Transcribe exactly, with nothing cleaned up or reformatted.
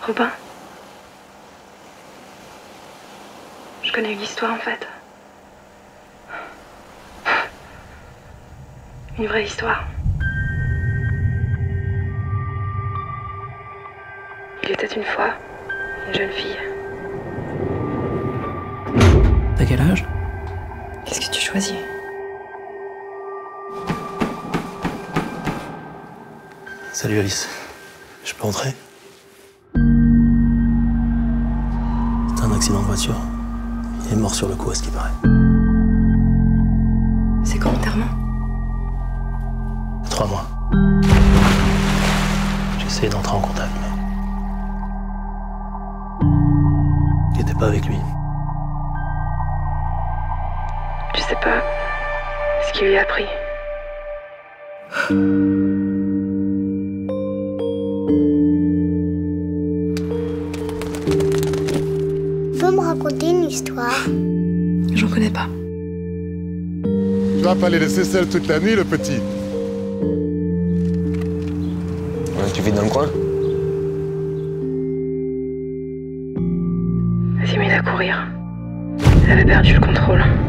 Robin, je connais une histoire en fait. Une vraie histoire. Il était une fois une jeune fille. T'as quel âge? Qu'est-ce que tu choisis? Salut Alice. Je peux entrer? C'est un accident de voiture. Il est mort sur le coup, à ce qui paraît. C'est quand l'enterrement? Il y a trois mois. J'ai essayé d'entrer en contact, mais... Il n'était pas avec lui. Je sais pas ce qu'il lui a pris. Tu peux me raconter une histoire? J'en connais pas. Tu vas pas les laisser seuls toute la nuit, le petit. Ouais, tu vis dans le coin? Elle s'est mise à courir. Elle avait perdu le contrôle.